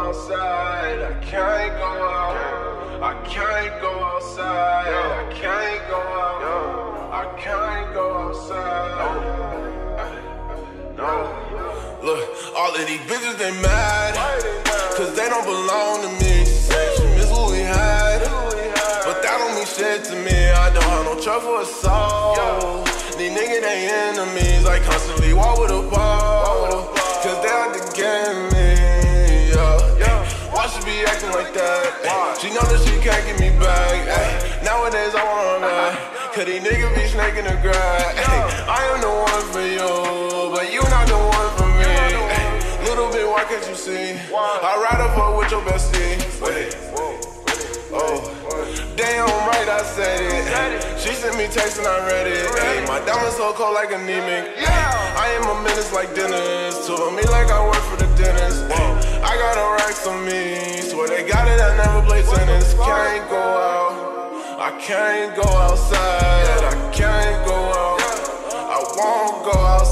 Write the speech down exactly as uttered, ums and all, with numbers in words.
outside. I can't go out. I can't go outside. I can't go out. I can't go outside. No. Look, all of these bitches, they mad, cause they don't belong to me. Say she miss what we had, but that don't mean shit to me. I don't have no trust for a soul. These niggas, they enemies. I constantly walk with a ball, cause they out to get me, yeah. Why she be acting like that? She know that she can't get me back. Nowadays I want her back, cause these niggas be snaking the grass. I am the one for you, but you not the one for me. Little bit, why can't you see? I'd rather fuck with your bestie. Wait, oh, damn right, I said it. She sent me text and I read it. Ay, my diamonds so cold like anemic. I am a menace like Dennis. Told me like I work for the dentist. I got a racks on me. Swear they got it, I never play tennis. Can't go out. I can't go outside. I can't go out. I won't go outside.